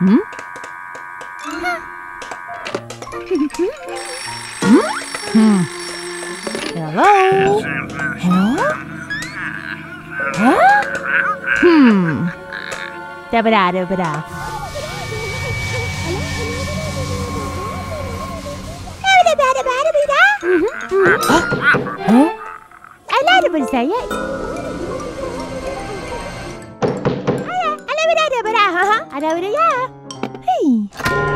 Hello? Da-ba-da. Ada bersaya. Ada ya. Hey.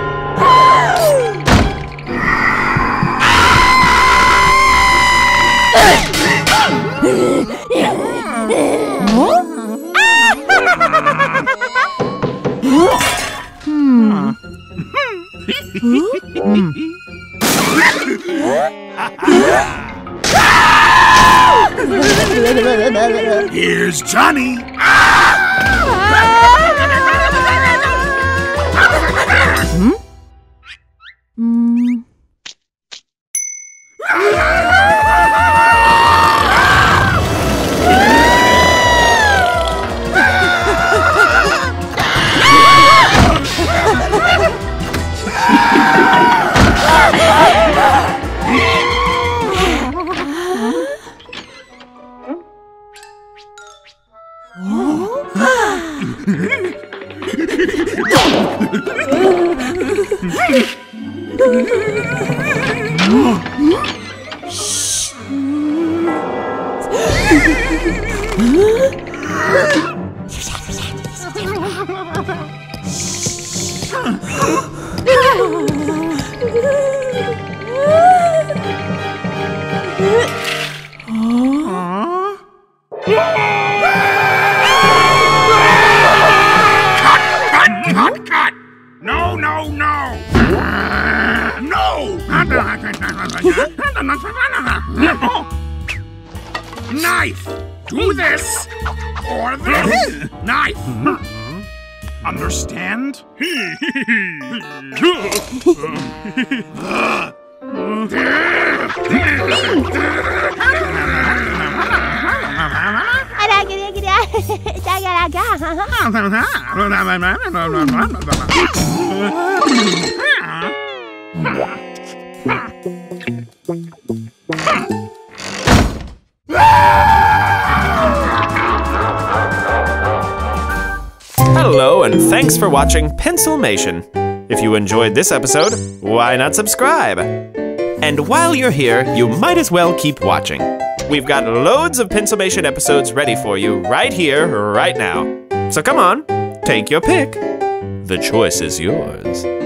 Here's Johnny. Cut! No! Knife! Do this! Or this! Knife! Understand? Hello, and thanks for watching Pencilmation. If you enjoyed this episode, why not subscribe? And while you're here, you might as well keep watching. We've got loads of Pencilmation episodes ready for you right here, right now. So come on, take your pick. The choice is yours.